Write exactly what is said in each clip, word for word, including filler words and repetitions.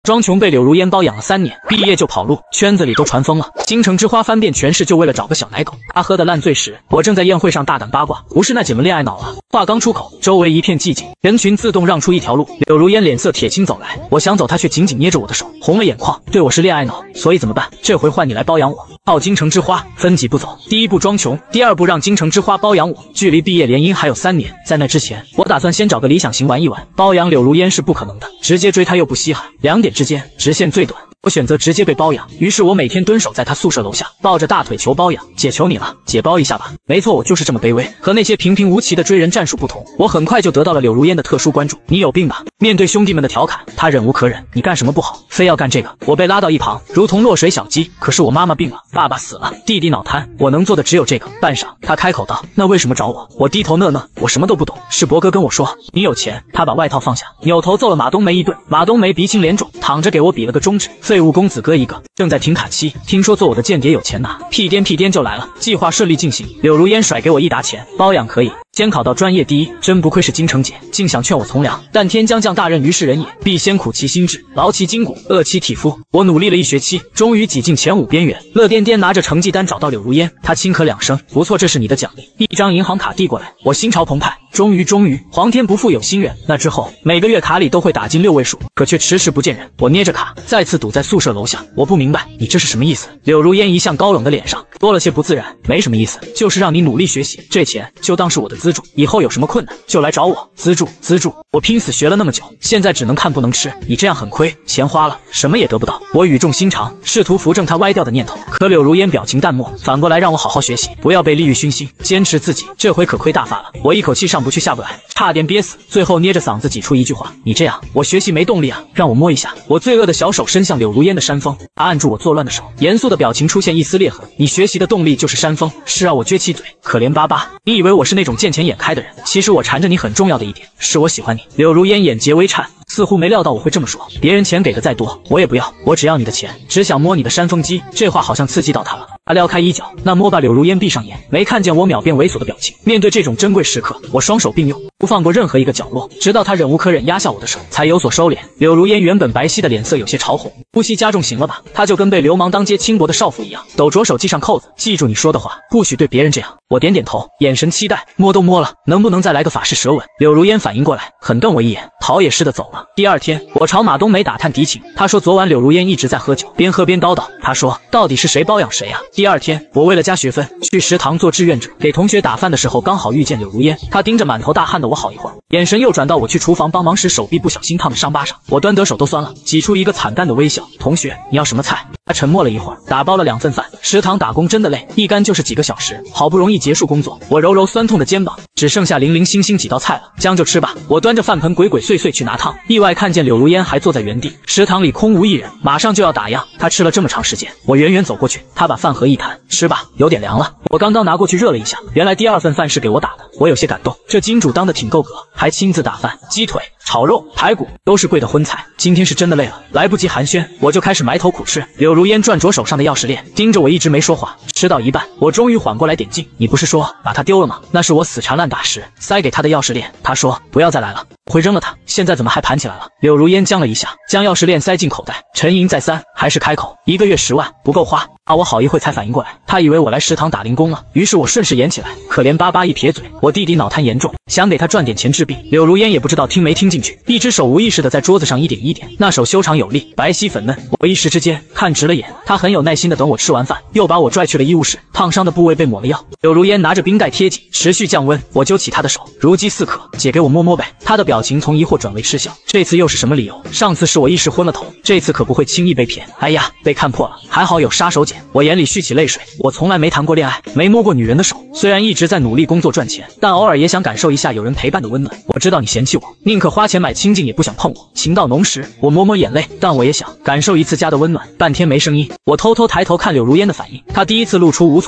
庄琼被柳如烟包养了三年，毕业就跑路，圈子里都传疯了。京城之花翻遍全市，就为了找个小奶狗。他喝得烂醉时，我正在宴会上大胆八卦，不是那姐们恋爱脑了。话刚出口，周围一片寂静，人群自动让出一条路。柳如烟脸色铁青走来，我想走，她却紧紧捏着我的手，红了眼眶，对我是恋爱脑，所以怎么办？这回换你来包养我。靠京城之花分几步走，第一步装穷，第二步让京城之花包养我。距离毕业联姻还有三年，在那之前，我打算先找个理想型玩一玩。包养柳如烟是不可能的，直接追她又不稀罕，两点之间直线最短。我选择直接被包养，于是我每天蹲守在他宿舍楼下，抱着大腿求包养，姐求你了，姐包一下吧。没错，我就是这么卑微。和那些平平无奇的追人战术不同，我很快就得到了柳如烟的特殊关注。你有病吧？面对兄弟们的调侃，他忍无可忍。你干什么不好，非要干这个？我被拉到一旁，如同落水小鸡。可是我妈妈病了，爸爸死了，弟弟脑瘫，我能做的只有这个。半晌，他开口道：“那为什么找我？”我低头讷讷，我什么都不懂。是博哥跟我说你有钱。他把外套放下，扭头揍了马冬梅一顿。马冬梅鼻青脸肿，躺着给我比了个中指。废物公子哥一个。正在停卡期，听说做我的间谍有钱拿，屁颠屁颠就来了。计划顺利进行，柳如烟甩给我一沓钱，包养可以。监考到专业第一，真不愧是京城姐，竟想劝我从良。但天将降大任于是人也，必先苦其心志，劳其筋骨，饿其体肤。我努力了一学期，终于挤进前五边缘。乐颠颠拿着成绩单找到柳如烟，她轻咳两声，不错，这是你的奖励。一张银行卡递过来，我心潮澎湃。终于终于，皇天不负有心人。那之后，每个月卡里都会打进六位数，可却迟迟不见人。我捏着卡，再次堵在宿舍楼下。我不明白，你这是什么意思？柳如烟一向高冷的脸上多了些不自然。没什么意思，就是让你努力学习，这钱就当是我的资助，以后有什么困难就来找我。资助资助，我拼死学了那么久，现在只能看不能吃。你这样很亏，钱花了，什么也得不到。我语重心长，试图扶正他歪掉的念头，可柳如烟表情淡漠，反过来让我好好学习，不要被利欲熏心，坚持自己。这回可亏大发了，我一口气上不去下不来，差点憋死，最后捏着嗓子挤出一句话：你这样我学习没动力啊，让我摸一下。我罪恶的小手伸向柳如烟的山峰，他按住我作乱的手，严肃的表情出现一丝裂痕。你学习的动力就是山峰。是啊，我撅起嘴，可怜巴巴。你以为我是那种见钱眼开的人，其实我缠着你很重要的一点是我喜欢你。柳如烟眼睫微颤，似乎没料到我会这么说。别人钱给的再多我也不要，我只要你的钱，只想摸你的山峰肌。这话好像刺激到他了，他撩开衣角，那摸吧。柳如烟闭上眼，没看见我秒变猥琐的表情。面对这种珍贵时刻，我双手并用，不放过任何一个角落，直到他忍无可忍压下我的手，才有所收敛。柳如烟原本白皙的脸色有些潮红，呼吸加重，行了吧？他就跟被流氓当街轻薄的少妇一样，抖着手系上扣子。记住你说的话，不许对别人这样。我点点头，眼神期待。摸都摸了，能不能再来个法式舌吻？柳如烟反应过来，狠瞪我一眼，逃也似的走了。第二天，我朝马冬梅打探敌情，他说昨晚柳如烟一直在喝酒，边喝边叨叨。他说到底是谁包养谁啊？第二天，我为了加学分，去食堂做志愿者，给同学打饭的时候刚好遇见柳如烟，他盯着满头大汗的我好一会儿，眼神又转到我去厨房帮忙时手臂不小心烫的伤疤上，我端得手都酸了，挤出一个惨淡的微笑。同学，你要什么菜？他沉默了一会儿，打包了两份饭。食堂打工真的累，一干就是几个小时，好不容易结束工作，我揉揉酸痛的肩膀，只剩下零零星星几道菜了，将就吃吧。我端着饭盆鬼鬼祟祟去拿汤，意外看见柳如烟还坐在原地，食堂里空无一人，马上就要打烊。他吃了这么长时间，我远远走过去，他把饭盒一摊，吃吧，有点凉了。我刚刚拿过去热了一下，原来第二份饭是给我打的，我有些感动，这金主当的挺够格，还亲自打饭，鸡腿、炒肉、排骨都是贵的荤菜。今天是真的累了，来不及寒暄，我就开始埋头苦吃。柳如烟转着手上的钥匙链，盯着我一直没说话。吃到一半，我终于缓过来点劲，你不是说把它丢了吗？那是我死缠烂打时塞给他的钥匙链，他说不要再来了，我会扔了它，现在怎么还盘起来了？柳如烟僵了一下，将钥匙链塞进口袋，沉吟再三，还是开口，一个月十万不够花啊！我好一会才反应过来，他以为我来食堂打零工了，于是我顺势演起来，可怜巴巴一撇嘴，我弟弟脑瘫严重，想给他赚点钱治病。柳如烟也不知道听没听进去，一只手无意识的在桌子上一点一点，那手修长有力，白皙粉嫩，我一时之间看直了眼。他很有耐心的等我吃完饭，又把我拽去了医务室，烫伤的部位被抹了药。柳如烟拿着冰盖贴紧，持续降温。我揪起他的手，如饥似渴，姐给我摸摸呗。他的表情从疑惑转为嗤笑，这次又是什么理由？上次是我一时昏了头，这次可不会轻易被骗。哎呀，被看破了，还好有杀手锏。我眼里蓄起泪水，我从来没谈过恋爱，没摸过女人的手，虽然一直在努力工作赚钱，但偶尔也想感受一下有人陪伴的温暖。我知道你嫌弃我，宁可花钱买清净也不想碰我。情到浓时，我抹抹眼泪，但我也想感受一次家的温暖。半天没声音，我偷偷抬头看柳如烟的反应，她第一次露出无措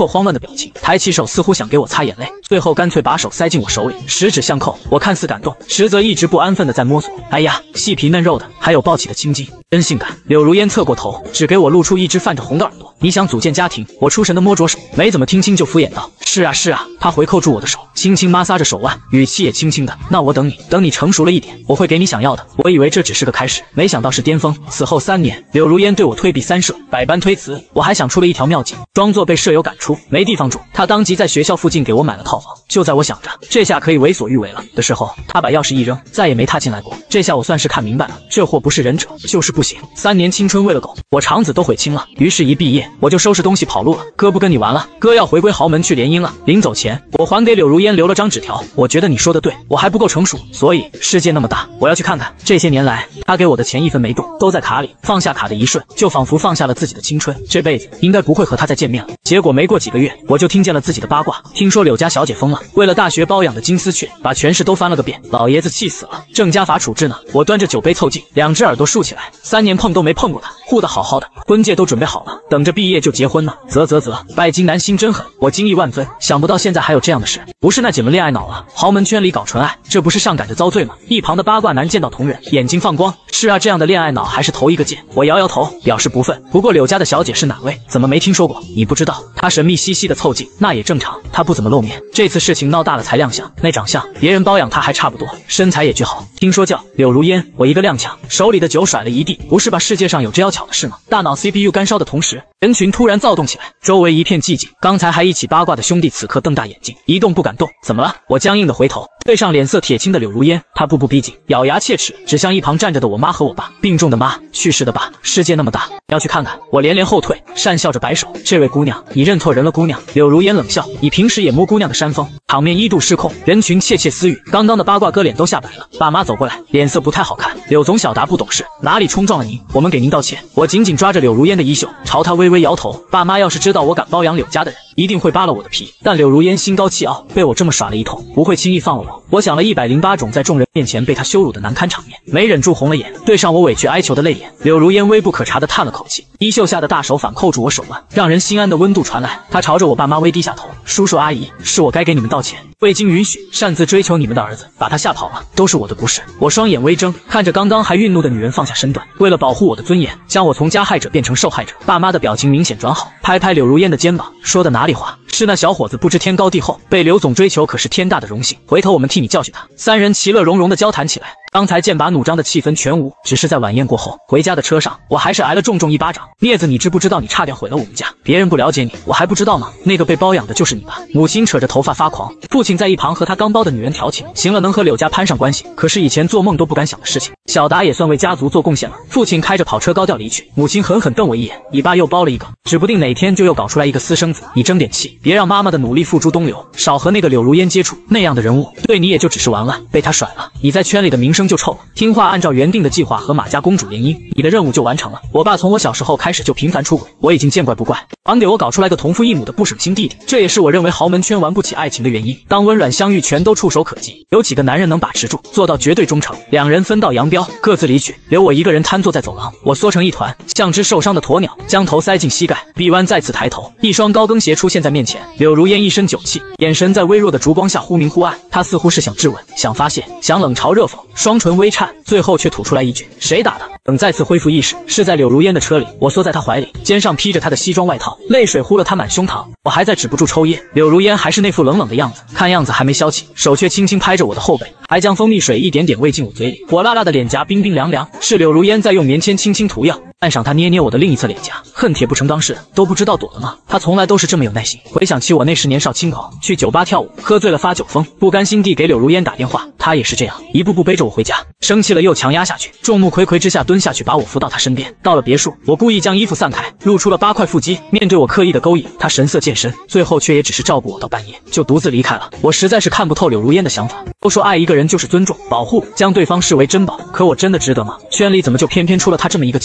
错慌乱的表情，抬起手似乎想给我擦眼泪，最后干脆把手塞进我手里，十指相扣。我看似感动，实则一直不安分的在摸索。哎呀，细皮嫩肉的，还有抱起的青筋，真性感。柳如烟侧过头，只给我露出一只泛着红的耳朵。你想组建家庭？我出神的摸着手，没怎么听清就敷衍道：是啊是啊。他回扣住我的手，轻轻摩挲着手腕，语气也轻轻的。那我等你，等你成熟了一点，我会给你想要的。我以为这只是个开始，没想到是巅峰。此后三年，柳如烟对我推避三舍，百般推辞。我还想出了一条妙计，装作被舍友赶出，没地方住。他当即在学校附近给我买了套房。就在我想着这下可以为所欲为了的时候，他把钥匙一扔，再也没踏进来过。这下我算是看明白了，这货不是忍者就是不行。三年青春喂了狗，我肠子都悔青了。于是，一毕业我就收拾东西跑路了。哥不跟你玩了，哥要回归豪门去联姻了。临走前，我还给柳如烟留了张纸条，我觉得你说的对，我还不够成熟，所以世界那么大，我要去看看。这些年来，他给我的钱一分没动，都在卡里。放下卡的一瞬，就仿佛放下了自己的青春，这辈子应该不会和他再见面了。结果没过几个月，我就听见了自己的八卦，听说柳家小姐疯了，为了大学包养的金丝雀，把全市都翻了个遍。老爷子气死了，正家法处置呢。我端着酒杯凑近，两只耳朵竖起来，三年碰都没碰过他，护得好好的，婚戒都准备好了，等着毕业就结婚呢。啧啧啧，拜金男心真狠，我惊异万分，想不到现在还有这样的事。不是那姐们恋爱脑了，豪门圈里搞纯爱，这不是上赶着遭罪吗？一旁的八卦男见到同人，眼睛放光。是啊，这样的恋爱脑还是头一个见。我摇摇头，表示不忿。不过柳家的小姐是哪位？怎么没听说过？你不知道？她神秘兮兮的凑近，那也正常，她不怎么露面。这次事情闹大了才亮相，那长相，别人包养她还差不多，身材也巨好。听说叫柳如烟，我一个踉跄，手里的酒甩了一地。不是吧？世界上有这要巧的事吗？大脑 C P U 干烧的同时，人群突然躁动起来，周围一片寂静。刚才还一起八卦的兄弟此刻瞪大眼睛，一动不敢动。怎么了？我僵硬的回头，对上脸色铁青的柳如烟，她步步逼近，咬牙切齿，指向一旁站着的我妈和我爸。病重的妈，去世的爸，世界那么大，要去看看。我连连后退，讪笑着摆手，这位姑娘，你认错人了。姑娘，柳如烟冷笑，你平时也摸姑娘的山峰。场面一度失控，人群窃窃私语，刚刚的八卦哥脸都吓白了。爸妈走过来，脸色不太好看。柳总小达不懂事，哪里冲撞了您？我们给您道歉。我紧紧抓着柳如烟的衣袖，朝她微微摇头。爸妈要是知道我敢包养柳家的人，一定会扒了我的皮。但柳如烟心高气傲，被我这么耍了一通，不会轻易放了我。我想了一百零八种在众人面前被她羞辱的难堪场面，没忍住红了眼，对上我委屈哀求的泪眼。柳如烟微不可察的叹了口气，衣袖下的大手反扣住我手腕，让人心安的温度传来。她朝着我爸妈微低下头，叔叔阿姨，是我该给你们道歉，未经允许擅自追求你们的儿子，把他吓跑了，都是我的不是。我双眼微睁，看着刚刚还愠怒的女人放下身段，为了保护我的尊严，将我从加害者变成受害者。爸妈的表情明显转好，拍拍柳如烟的肩膀，说的哪里话？是那小伙子不知天高地厚，被刘总追求可是天大的荣幸，回头我们替你教训他。三人其乐融融的交谈起来，刚才剑拔弩张的气氛全无，只是在晚宴过后，回家的车上，我还是挨了重重一巴掌。孽子，你知不知道你差点毁了我们家？别人不了解你，我还不知道吗？那个被包养的就是你吧？母亲扯着头发发狂，父亲在一旁和他刚包的女人调情，行了，能和柳家攀上关系，可是以前做梦都不敢想的事情。小达也算为家族做贡献了。父亲开着跑车高调离去，母亲狠狠瞪我一眼，你爸又包了一个，指不定哪天就又搞出来一个私生子。你争点气，别让妈妈的努力付诸东流，少和那个柳如烟接触，那样的人物对你也就只是玩玩，被他甩了，你在圈里的名声就臭了。听话，按照原定的计划和马家公主联姻，你的任务就完成了。我爸从我小时候开始就频繁出轨，我已经见怪不怪，还给我搞出来个同父异母的不省心弟弟，这也是我认为豪门圈玩不起爱情的原因。当温软相遇全都触手可及，有几个男人能把持住，做到绝对忠诚？两人分道扬镳，各自离去，留我一个人瘫坐在走廊。我缩成一团，像只受伤的鸵鸟，将头塞进膝盖，臂弯再次抬头，一双高跟鞋出现在面前。柳如烟一身酒气，眼神在微弱的烛光下忽明忽暗，她似乎是想质问，想发泄，想冷嘲热讽，双唇微颤，最后却吐出来一句：谁打的？等再次恢复意识，是在柳如烟的车里，我缩在她怀里，肩上披着她的西装外套，泪水糊了她满胸膛。我还在止不住抽噎，柳如烟还是那副冷冷的样子，看样子还没消气，手却轻轻拍着我的后背，还将蜂蜜水一点点喂进我嘴里，火辣辣的脸颊冰冰凉凉，是柳如烟在用棉签轻轻涂药。半晌，她捏捏我的另一侧脸颊，恨铁不成钢似的，都不知道躲了吗？她从来都是这么有耐心。回想起我那时年少轻狂，去酒吧跳舞，喝醉了发酒疯，不甘心地给柳如烟打电话，她也是这样，一步步背着我回家，生气了又强压下去，众目睽睽之下蹲下去把我扶到她身边。到了别墅，我故意将衣服散开，露出了八块腹肌，面对我刻意的勾引，她神色渐深，最后却也只是照顾我到半夜，就独自离开了。我实在是看不透柳如烟的想法，都说爱一个人就是尊重、保护，将对方视为珍宝，可我真的值得吗？圈里怎么就偏偏出了她这么一个情种？不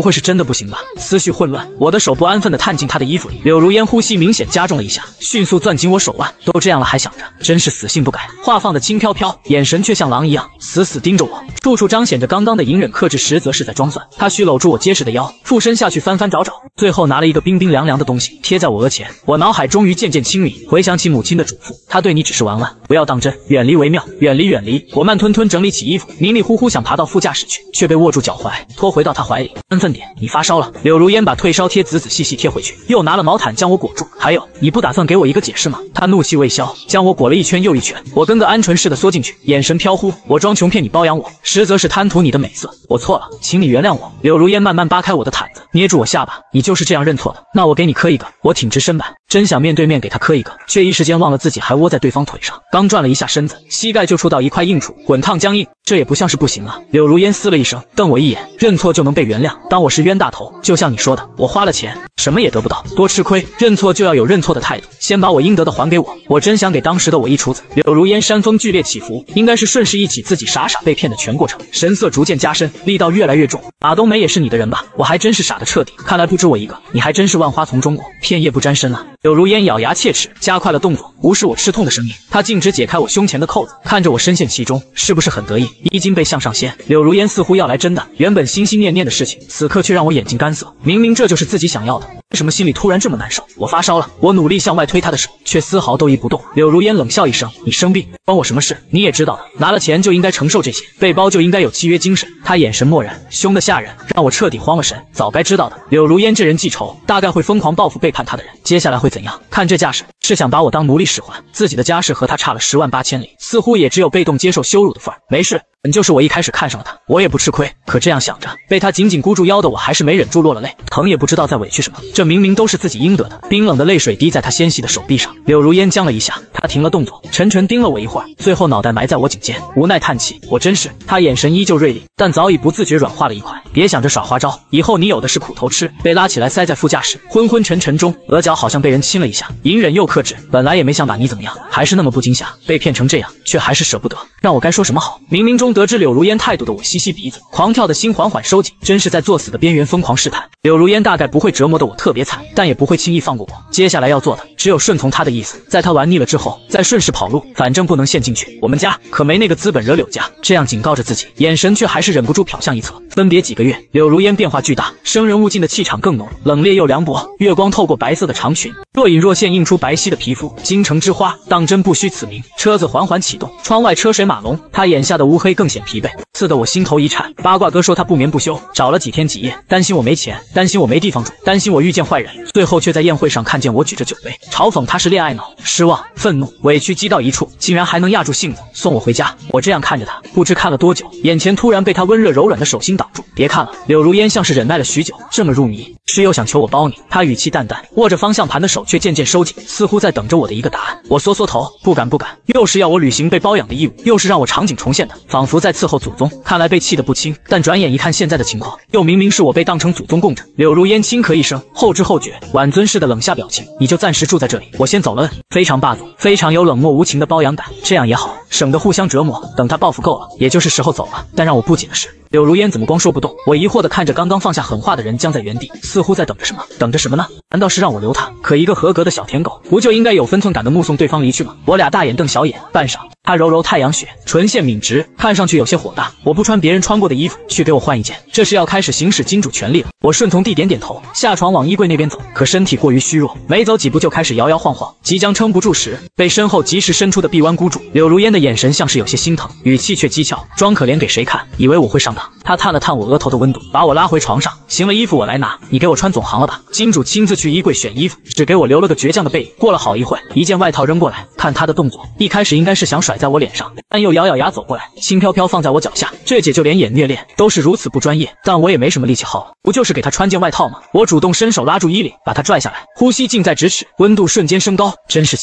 不会是真的不行吧？思绪混乱，我的手不安分地探进她的衣服里。柳如烟呼吸明显加重了一下，迅速攥紧我手腕。都这样了还想着，真是死性不改。话放得轻飘飘，眼神却像狼一样死死盯着我，处处彰显着刚刚的隐忍克制，实则是在装蒜。她虚搂住我结实的腰，附身下去翻翻找找，最后拿了一个冰冰凉凉的东西贴在我额前。我脑海终于渐渐清明，回想起母亲的嘱咐，她对你只是玩玩，不要当真，远离为妙，远离远离。我慢吞吞整理起衣服，迷迷糊糊想爬到副驾驶去，却被握住脚踝，拖回到她怀里。安分点，你发烧了。柳如烟把退烧贴仔仔细细贴回去，又拿了毛毯将我裹住。还有，你不打算给我一个解释吗？她怒气未消，将我裹了一圈又一圈，我跟个鹌鹑似的缩进去，眼神飘忽。我装穷骗你包养我，实则是贪图你的美色。我错了，请你原谅我。柳如烟慢慢扒开我的毯子，捏住我下巴，你就是这样认错的？那我给你磕一个。我挺直身板，真想面对面给他磕一个，却一时间忘了自己还窝在对方腿上，刚转了一下身子，膝盖就触到一块硬处，滚烫僵硬，这也不像是不行啊。柳如烟嘶了一声，瞪我一眼，认错就能被原谅？当我是冤大头，就像你说的，我花了钱什么也得不到，多吃亏。认错就要有认错的态度，先把我应得的还给我。我真想给当时的我一杵子。柳如烟山峰剧烈起伏，应该是顺势一起自己傻傻被骗的全过程，神色逐渐加深，力道越来越重。马冬梅也是你的人吧？我还真是傻得彻底，看来不止我一个，你还真是万花丛中过，片叶不沾身啊。柳如烟咬牙切齿，加快了动作，无视我吃痛的声音。她径直解开我胸前的扣子，看着我深陷其中，是不是很得意？衣襟被向上掀，柳如烟似乎要来真的。原本心心念念的事情，此刻却让我眼睛干涩。明明这就是自己想要的，为什么心里突然这么难受？我发烧了，我努力向外推她的手，却丝毫动亦不动。柳如烟冷笑一声，你生病关我什么事？你也知道的，拿了钱就应该承受这些，被包就应该有契约精神。她眼神漠然，凶得吓人，让我彻底慌了神。早该知道的，柳如烟这人记仇，大概会疯狂报复背叛她的人。接下来会怎样？看这架势，是想把我当奴隶使唤。自己的家世和她差了十万八千里，似乎也只有被动接受羞辱的份儿。没事，本就是我一开始看上了他，我也不吃亏。可这样想着，被他紧紧箍住腰的我还是没忍住落了泪，疼也不知道在委屈什么。这明明都是自己应得的。冰冷的泪水滴在他纤细的手臂上，柳如烟僵了一下，他停了动作，沉沉盯了我一会儿，最后脑袋埋在我颈间，无奈叹气。我真是……他眼神依旧锐利，但早已不自觉软化了一块。别想着耍花招，以后你有的是苦头吃。被拉起来塞在副驾驶，昏昏沉沉中，额角好像被人亲了一下，隐忍又克制。本来也没想把你怎么样，还是那么不惊吓，被骗成这样，却还是舍不得。让我该说什么好？冥冥中得知柳如烟态度的我吸吸鼻子，狂跳的心缓缓收紧，真是在作死的边缘疯狂试探。柳如烟大概不会折磨得我特别惨，但也不会轻易放过我。接下来要做的只有顺从她的意思，在她玩腻了之后再顺势跑路，反正不能陷进去。我们家可没那个资本惹柳家。这样警告着自己，眼神却还是忍不住瞟向一侧。分别几个月，柳如烟变化巨大，生人勿近的气场更浓，冷冽又凉薄。月光透过白色的长裙，若隐若现映出白皙的皮肤。京城之花，当真不虚此名。车子缓缓启动，窗外车水马龙，她眼下的乌黑更显疲惫，刺得我心头一颤。八卦哥说他不眠不休，找了几天几夜，担心我没钱，担心我没地方住，担心我遇见坏人，最后却在宴会上看见我举着酒杯，嘲讽他是恋爱脑。失望、愤怒、委屈积到一处，竟然还能压住性子送我回家。我这样看着他，不知看了多久，眼前突然被他温热柔软的手心挡住。别看了。柳如烟像是忍耐了许久，这么入迷，是又想求我包你。他语气淡淡，握着方向盘的手却渐渐收紧，似乎在等着我的一个答案。我缩缩头，不敢不敢，又是要我履行被包养的义务，又是让我场景重现的，仿佛在伺候祖宗。看来被气得不轻，但转眼一看现在的情况，又明明是我被当成祖宗供着。柳如烟轻咳一声，后知后觉，婉尊似的冷下表情，你就暂时住在这里，我先走了。非常霸总，非常有冷漠无情的包养感，这样也好，省得互相折磨。等他报复够了，也就是时候走了。但让我不解的是，柳如烟怎么光说不动？我疑惑地看着刚刚放下狠话的人僵在原地，似乎在等着什么。等着什么呢？难道是让我留他？可一个合格的小舔狗，不就应该有分寸感的目送对方离去吗？我俩大眼瞪小眼，半晌，他揉揉太阳穴，唇线抿直，看上去有些火大。我不穿别人穿过的衣服，去给我换一件，这是要开始行使金主权力了。我顺从地点点头，下床往衣柜那边走，可身体过于虚弱，没走几步就开始摇摇晃晃，即将撑不住时，被身后及时伸出的臂弯箍住。柳如烟的眼神像是有些心疼，语气却讥诮，装可怜给谁看？以为我会上当？他探了探我额头的温度，把我拉回床上。行了，衣服我来拿，你给我穿总行了吧？金主亲自去衣柜选衣服，只给我留了个倔强的背影。过了好一会，一件外套扔过来，看他的动作，一开始应该是想甩在我脸上，但又咬咬牙走过来，轻飘飘放在我脚下。这姐就连演虐恋都是如此不专业，但我也没什么力气耗了，不就是给他穿件外套吗？我主动伸手拉住衣领，把他拽下来，呼吸近在咫尺，温度瞬间升高，真是奇怪。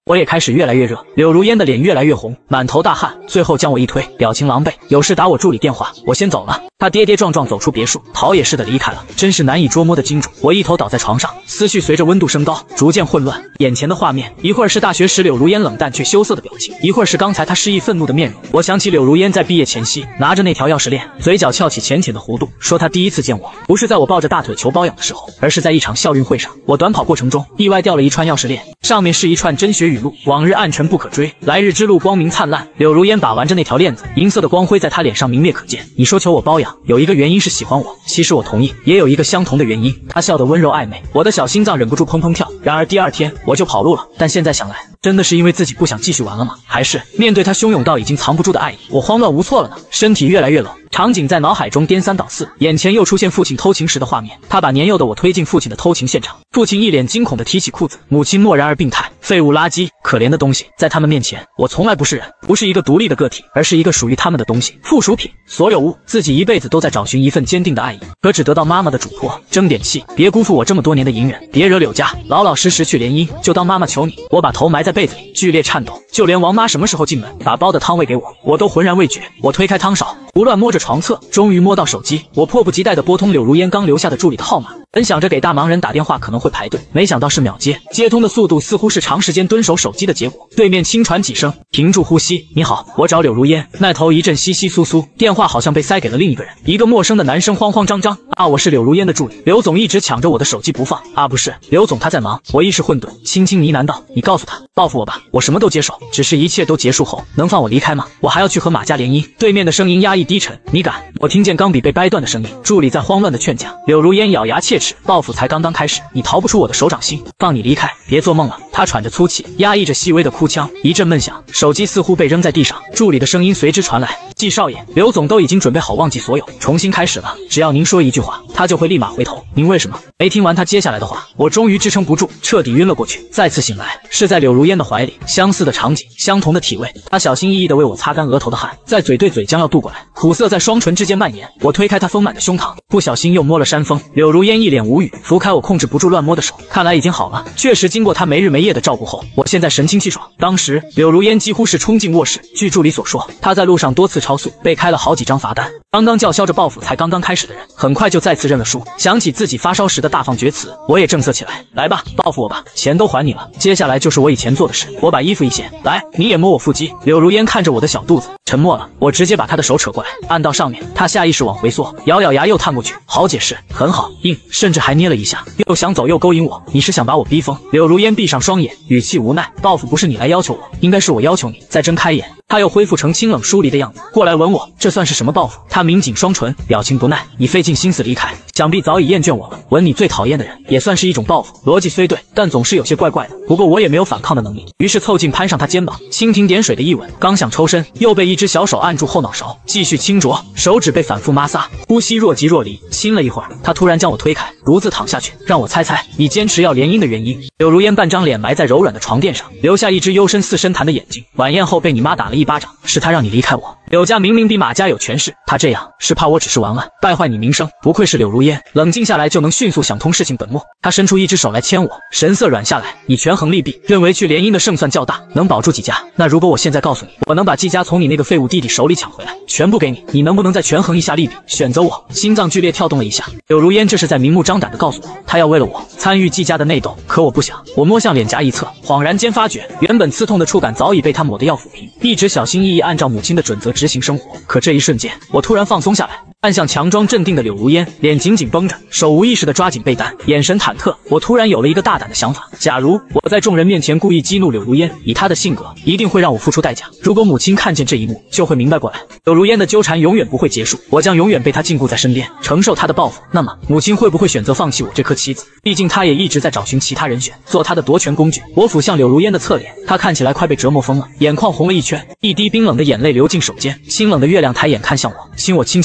我也开始越来越热。柳如烟的脸越来越红，满头大汗，最后将我一推，表情狼狈。有事打我助理电话，我先走了。他跌跌撞撞走出别墅，逃也似的离开了。真是难以捉摸的金主。我一头倒在床上，思绪随着温度升高，逐渐混乱。眼前的画面，一会儿是大学时柳如烟冷淡却羞涩的表情，一会儿是刚才她失意愤怒的面容。我想起柳如烟在毕业前夕拿着那条钥匙链，嘴角翘起浅浅的弧度，说她第一次见我，不是在我抱着大腿求包养的时候，而是在一场校运会上。我短跑过程中意外掉了一串钥匙链，上面是一串真学语录：往日暗沉不可追，来日之路光明灿烂。柳如烟把玩着那条链子，银色的光辉在她脸上明灭可见。你说求我包养，有一个原因是喜欢我，其实我同意，也有一个相同的原因。她笑得温柔暧昧，我的小心脏忍不住砰砰跳。然而第二天我就跑路了，但现在想来，真的是因为自己不想继续玩了吗？还是面对他汹涌到已经藏不住的爱意，我慌乱无措了呢？身体越来越冷，场景在脑海中颠三倒四，眼前又出现父亲偷情时的画面。他把年幼的我推进父亲的偷情现场，父亲一脸惊恐地提起裤子，母亲漠然而病态，废物垃圾，可怜的东西。在他们面前，我从来不是人，不是一个独立的个体，而是一个属于他们的东西，附属品，所有物。自己一辈子都在找寻一份坚定的爱意，可只得到妈妈的嘱托：争点气，别辜负我这么多年的隐忍，别惹柳家，老老实实去联姻，就当妈妈求你。我把头埋在被子里，剧烈颤抖，就连王妈什么时候进门把煲的汤喂给我，我都浑然未觉。我推开汤勺，胡乱摸着床侧，终于摸到手机，我迫不及待地拨通柳如烟刚留下的助理的号码。本想着给大忙人打电话可能会排队，没想到是秒接，接通的速度似乎是长时间蹲守手机的结果。对面轻喘几声，停住呼吸：你好，我找柳如烟。那头一阵窸窸窣窣，电话好像被塞给了另一个人，一个陌生的男生慌慌张张：啊，我是柳如烟的助理。刘总一直抢着我的手机不放。啊，不是，刘总他在忙。我一时混沌，轻轻呢喃道：你告诉他，报复我吧，我什么都接受，只是一切都结束后，能放我离开吗？我还要去和马家联姻。对面的声音压抑低沉：你敢？我听见钢笔被掰断的声音，助理在慌乱的劝讲。柳如烟咬牙切齿：报复才刚刚开始，你逃不出我的手掌心，放你离开，别做梦了。他喘着粗气，压抑着细微的哭腔，一阵闷响，手机似乎被扔在地上，助理的声音随之传来：季少爷，刘总都已经准备好忘记所有，重新开始了，只要您说一句话，他就会立马回头。您为什么？没听完他接下来的话，我终于支撑不住，彻底晕了过去。再次醒来，是在柳如烟的怀里，相似的场景，相同的体味。他小心翼翼地为我擦干额头的汗，在嘴对嘴将要渡过来，苦涩在双唇之间蔓延。我推开他丰满的胸膛，不小心又摸了山峰。柳如烟一脸无语，扶开我控制不住乱摸的手，看来已经好了。确实，经过他没日没夜的照顾后，我现在神清气爽。当时柳如烟几乎是冲进卧室，据助理所说，他在路上多次超速，被开了好几张罚单。刚刚叫嚣着报复才刚刚开始的人，很快就再次认了输。想起自己发烧时的大放厥词，我也正色起来：来吧，报复我吧，钱都还你了。接下来就是我以前做的事。我把衣服一掀，来，你也摸我腹肌。柳如烟看着我的小肚子，沉默了。我直接把她的手扯过来，按到上面，她下意识往回缩，咬咬牙又探过去。好解释，很好，硬，甚至还捏了一下。又想走又勾引我，你是想把我逼疯？柳如烟闭上双眼，语气无奈：报复不是你来要求我，应该是我要求你。再睁开眼，她又恢复成清冷疏离的样子，过来吻我，这算是什么报复？她抿紧双唇，表情不耐：你费尽心思离开，想必早已厌倦我了。吻你最讨厌的人，也算是一种报复。逻辑虽对，但总是有些怪怪的。不过我也没有反抗的能力，于是凑近攀上她肩膀，蜻蜓点水的一吻。刚想抽身，又被一只小手按住后脑勺，继续轻啄，手指被反复摩挲，呼吸若即若离。亲了一会儿，她突然将我推开，独自躺下去，让我猜猜你坚持要联姻的原因。柳如烟半张脸埋在柔软的床垫上，留下一只幽深似深潭的眼睛。晚宴后被你妈打了一巴掌，是她让你离开我。柳家明明比马家有权势，她这样是怕我只是玩玩，败坏你名声。不愧是柳如烟，冷静下来就能迅速想通事情本末。她伸出一只手来牵我，神色软下来。你权衡利弊，认为去联姻的胜算较大，能保住季家。那如果我现在告诉你，我能把季家从你那个废物弟弟手里抢回来，全部给你，你能不能再权衡一下利弊，选择我？心脏剧烈跳动了一下。柳如烟这是在明目张胆地告诉我，她要为了我参与季家的内斗，可我不想。我摸向脸颊一侧，恍然间发觉，原本刺痛的触感早已被她抹得要抚平。一直小心翼翼按照母亲的准则执行生活，可这一瞬间，我突然放松下来，看向强装镇定的柳如烟，脸紧紧绷着，手无意识地抓紧被单，眼神忐忑。我突然有了一个大胆的想法，假如我在众人面前故意激怒柳如烟，以她的性格，一定会让我付出代价。如果母亲看见这一幕，就会明白过来，柳如烟的纠缠永远不会结束，我将永远被她禁锢在身边，承受她的报复。那么，母亲会不会选择放弃我这颗妻子？毕竟她也一直在找寻其他人选，做她的夺权工具。我俯向柳如烟的侧脸，她看起来快被折磨疯了，眼眶红了一圈，一滴冰冷的眼泪流进手间。清冷的月亮抬眼看向我，亲我，亲亲我。我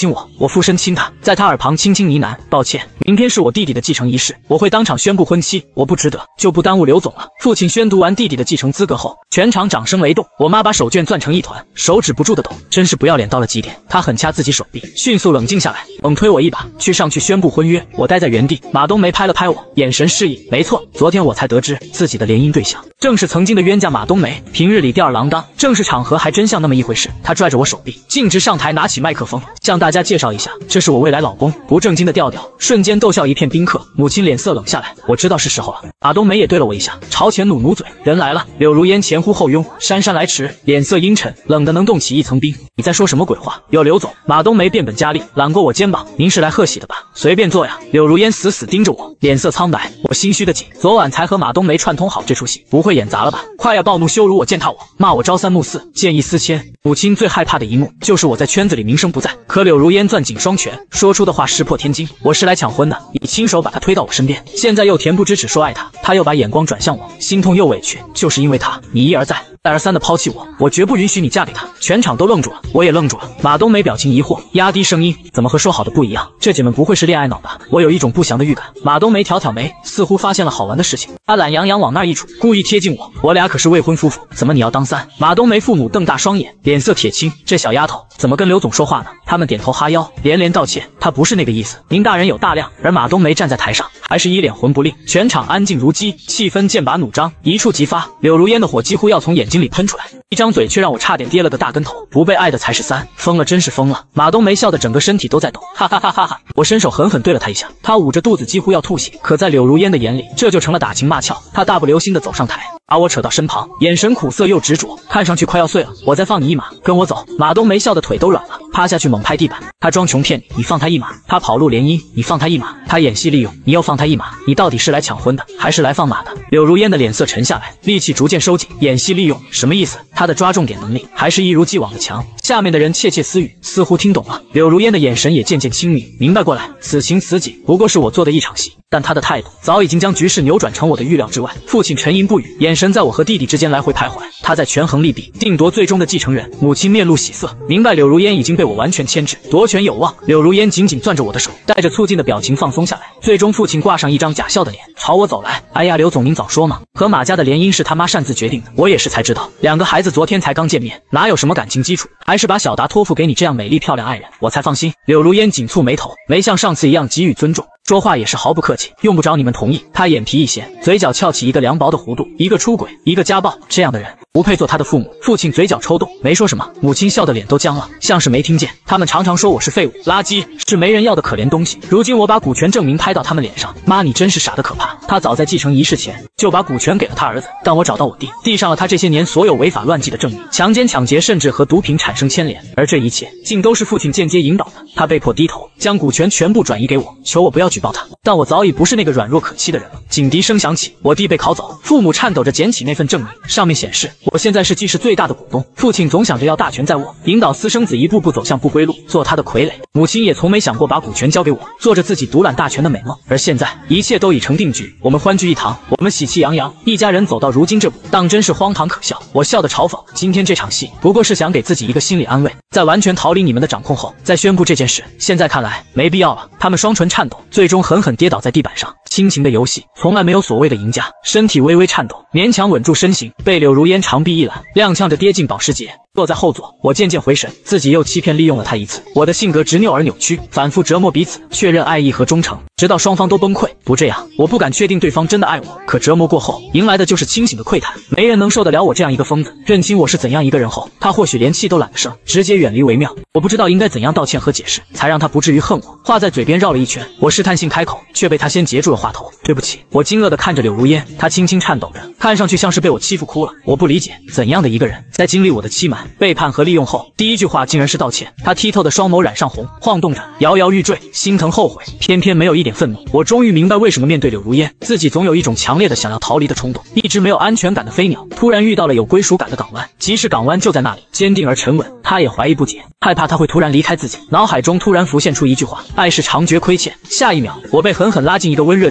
我俯身亲她，在她耳旁轻轻呢喃：“抱歉，明天是我弟弟的继承仪式，我会当场宣布婚期，我不值得，就不耽误刘总了。”父亲宣读完弟弟的继承资格后，全场掌声雷动。我妈把手绢攥成一团，手止不住的抖，真是不要脸到了极点。她狠掐自己手臂，迅速冷静下来，猛推我一把，去上去宣布婚约。我待在原地，马冬梅拍了拍我，眼神示意：“没错，昨天我才得知自己的联姻对象正是曾经的冤家马冬梅，平日里吊儿郎当，正式场合还真像那么一回事。”她拽着我手臂，径直上台，拿起麦克风，向大家介绍一下：“这是我未来老公。”不正经的调调，瞬间逗笑一片宾客。母亲脸色冷下来，我知道是时候了。马冬梅也对了我一下，朝前努努嘴：“人来了。”柳如烟前呼后拥，姗姗来迟，脸色阴沉，冷得能冻起一层冰。你在说什么鬼话？有刘总。马冬梅变本加厉，揽过我肩膀：“您是来贺喜的吧？随便坐呀。”柳如烟死死盯着我，脸色苍白。我心虚的紧，昨晚才和马冬梅串通好这出戏，不会演砸了吧？快要暴怒羞辱我、践踏我，骂我朝三暮四、见异思迁。母亲最害怕的一幕就是我在圈子里名声不在。可柳如烟攥紧双拳，说出的话石破天惊：“我是来抢婚的。”你亲手把她推到我身边，现在又恬不知耻说爱她。她又把眼光转向我，心痛又委屈，就是因为她，你一而再再而三的抛弃我，我绝不允许你嫁给他。全场都愣住了，我也愣住了。马冬梅表情疑惑，压低声音：“怎么和说好的不一样？这姐们不会是恋爱脑吧？”我有一种不祥的预感。马冬梅挑挑眉，似乎发现了好玩的事情，她懒洋洋往那儿一杵，故意贴近我。我俩可是未婚夫妇，怎么你要当三？马冬梅父母瞪大双眼，脸色铁青：“这小丫头怎么跟刘总说话呢？”他们点头哈腰，连连道歉：“他不是那个意思，您大人有大量。”而马冬梅站在台上，还是一脸魂不吝。全场安静如鸡，气氛剑拔弩张，一触即发。柳如烟的火几乎要从眼睛里喷出来，一张嘴却让我差点跌了个大跟头。不被爱的才是三，疯了，真是疯了。马冬梅笑得整个身体都在抖，哈哈哈哈哈！我伸手狠狠对了她一下，她捂着肚子几乎要吐血。可在柳如烟的眼里，这就成了打情骂俏。她大步流星地走上台，把我扯到身旁，眼神苦涩又执着，看上去快要碎了。我再放你一马，跟我走。马冬梅笑得腿都软了，趴下去猛拍地板。她装穷骗你，你放她一马；她跑路联姻，你放她一马；她演戏利用，你又放她一马。你到底是来抢婚的，还是来放马的？柳如烟的脸色沉下来，力气逐渐收紧。演戏利用什么意思？她的抓重点能力还是一如既往的强。下面的人窃窃私语，似乎听懂了。柳如烟的眼神也渐渐清明，明白过来，此情此景不过是我做的一场戏。但她的态度早已经将局势扭转成我的预料之外。父亲沉吟不语，眼神在我和弟弟之间来回徘徊。他在权衡利弊，定夺最终的继承人。母亲面露喜色，明白柳如烟已经被我完全牵制，夺权有望。柳如烟紧紧攥着我的手，带着促进的表情放松下来。最终，父亲挂上一张假笑的脸，朝我走来。哎呀，刘总您早说嘛，和马家的联姻是他妈擅自决定的。我也是才知道，两个孩子昨天才刚见面，哪有什么感情基础，还是把小达托付给你这样美丽漂亮爱人，我才放心。柳如烟紧蹙眉头，没像上次一样给予尊重，说话也是毫不客气，用不着你们同意。他眼皮一斜，嘴角翘起一个凉薄的弧度，一个出轨，一个家暴，这样的人不配做他的父母。父亲嘴角抽动，没说什么。母亲笑得脸都僵了，像是没听见。他们常常说我是废物、垃圾，是没人要的可怜东西。如今我把股权证明拍到他们脸上，妈，你真是傻得可怕。他早在继承仪式前就把股权给了他儿子，但我找到我弟，递上了他这些年所有违法乱纪的证明，强奸、抢劫，甚至和毒品产生牵连。而这一切竟都是父亲间接引导的。他被迫低头，将股权全部转移给我，求我不要举报他。但我早已不是那个软弱可欺的人了。警笛声响起，我弟被拷走，父母颤抖着捡起那份证明，上面显示我现在是季氏最大的股东。父亲总想着要大权在握，引导私生子一步步走向不归路，做他的傀儡。母亲也从没想过把股权交给我，做着自己独揽大权的美梦。而现在一切都已成定局，我们欢聚一堂，我们喜气洋洋，一家人走到如今这步，当真是荒唐可笑。我笑得嘲讽，今天这场戏不过是想给自己一个心理安慰，在完全逃离你们的掌控后再宣布这件事。现在看来没必要了。他们双唇颤抖，最终狠狠跌倒在地板上。亲情的游戏从来没有所谓的赢家，身体微微颤抖，勉强稳住身形，被柳如烟长臂一揽，踉跄着跌进保时捷，落在后座。我渐渐回神，自己又欺骗利用了他一次。我的性格执拗而扭曲，反复折磨彼此，确认爱意和忠诚，直到双方都崩溃。不这样，我不敢确定对方真的爱我。可折磨过后，迎来的就是清醒的喟叹。没人能受得了我这样一个疯子。认清我是怎样一个人后，他或许连气都懒得生，直接远离为妙。我不知道应该怎样道歉和解释，才让他不至于恨我。话在嘴边绕了一圈，我试探性开口，却被他先截住了话头。对不起。我惊愕地看着柳如烟，她轻轻颤抖着，看上去像是被我欺负哭了。我不理解，怎样的一个人，在经历我的欺瞒、背叛和利用后，第一句话竟然是道歉。她剔透的双眸染上红，晃动着，摇摇欲坠，心疼后悔，偏偏没有一点愤怒。我终于明白为什么面对柳如烟，自己总有一种强烈的想要逃离的冲动。一只没有安全感的飞鸟，突然遇到了有归属感的港湾，即使港湾就在那里，坚定而沉稳，他也怀疑不解，害怕他会突然离开自己。脑海中突然浮现出一句话：爱是长觉亏欠。下一秒，我被狠狠拉进一个温热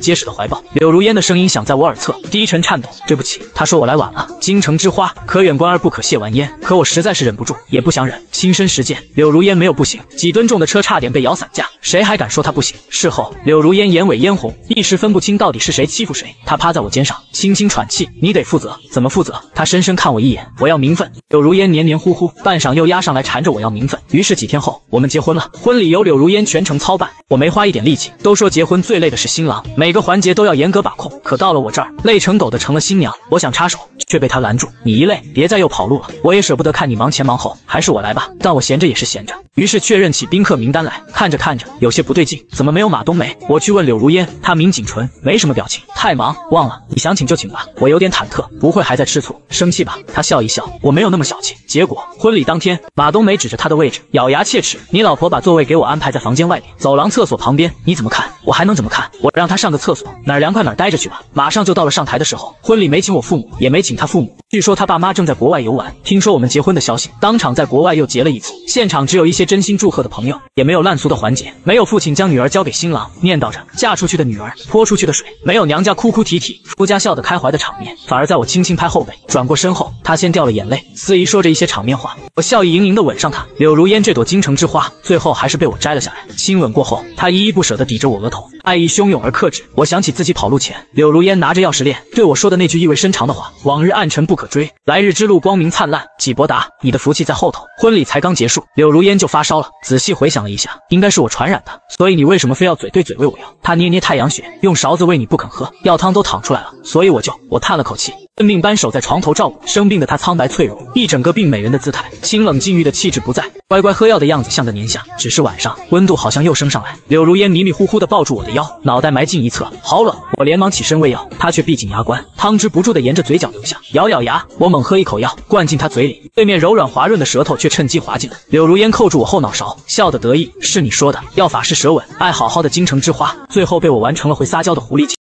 结实的怀抱。柳如烟的声音响在我耳侧，低沉颤抖。对不起，他说我来晚了。京城之花，可远观而不可亵玩焉。可我实在是忍不住，也不想忍，亲身实践。柳如烟没有不行，几吨重的车差点被摇散架，谁还敢说他不行？事后，柳如烟眼尾嫣红，一时分不清到底是谁欺负谁。她趴在我肩上，轻轻喘气：“你得负责。”怎么负责？她深深看我一眼：“我要名分。”柳如烟黏黏糊糊，半晌又压上来缠着我要名分。于是几天后，我们结婚了。婚礼由柳如烟全程操办，我没花一点力气。都说结婚最累的是新郎，每个环节都要严格把控。可到了我这儿，累成狗的成了新娘。我想插手，却被她拦住：“你一累，别再又跑路了。我也舍不得看你忙前忙后，还是我来吧。”但我闲着也是闲着，于是确认起宾客名单来。看着看着，有些不对劲，怎么没有马冬梅？我去问柳如烟，她抿紧唇，没什么表情，太忙忘了。你想请就请吧。我有点忐忑，不会还在吃醋？生气吧？她笑一笑，我没有那么小气。结果婚礼当天，马冬梅指着她的位置，咬牙切齿：“你老婆把座位给我安排在房间外面，走廊厕所旁边，你怎么看？”我还能怎么看？我让她上个厕所，哪儿凉快哪儿待着去吧。马上就到了上台的时候，婚礼没请我父母，也没请他父母。据说他爸妈正在国外游玩，听说我们结婚的消息，当场在国外又结了一次。现场只有一些真心祝贺的朋友，也没有烂俗的环节，没有父亲将女儿交给新郎，念叨着嫁出去的女儿泼出去的水，没有娘家哭哭啼啼，夫家笑得开怀的场面，反而在我轻轻拍后背，转过身后，他先掉了眼泪，司仪说着一些场面话，我笑意盈盈地吻上她。柳如烟这朵京城之花，最后还是被我摘了下来。亲吻过后，她依依不舍地抵着我额头，爱意汹涌而克制。我想起自己跑路前，柳如烟拿着钥匙链对我说的那句意味深长的话：“往日暗沉不可追，来日之路光明灿烂。”纪伯达，你的福气在后头。婚礼才刚结束，柳如烟就发烧了。仔细回想了一下，应该是我传染的。所以你为什么非要嘴对嘴喂我药？他捏捏太阳穴，用勺子喂你不肯喝，药汤都淌出来了，所以我就……我叹了口气，认命般守在床头照顾生病的他，苍白脆弱，一整个病美人的姿态，清冷禁欲的气质不在，乖乖喝药的样子像个年下。只是晚上温度好像又升上来，柳如烟迷迷糊糊地抱住我的腰，脑袋埋进一侧，好冷。我连忙起身喂药，他却闭紧牙关，汤汁不住地沿着嘴角流下。咬咬牙，我猛喝一口药，灌进他嘴里，对面柔软滑润的舌头却趁机滑进来。柳如烟扣住我后脑勺，笑得得意：“是你说的，药法是舌吻，爱好好的京城之花，最后被我玩成了会撒娇的狐狸精。”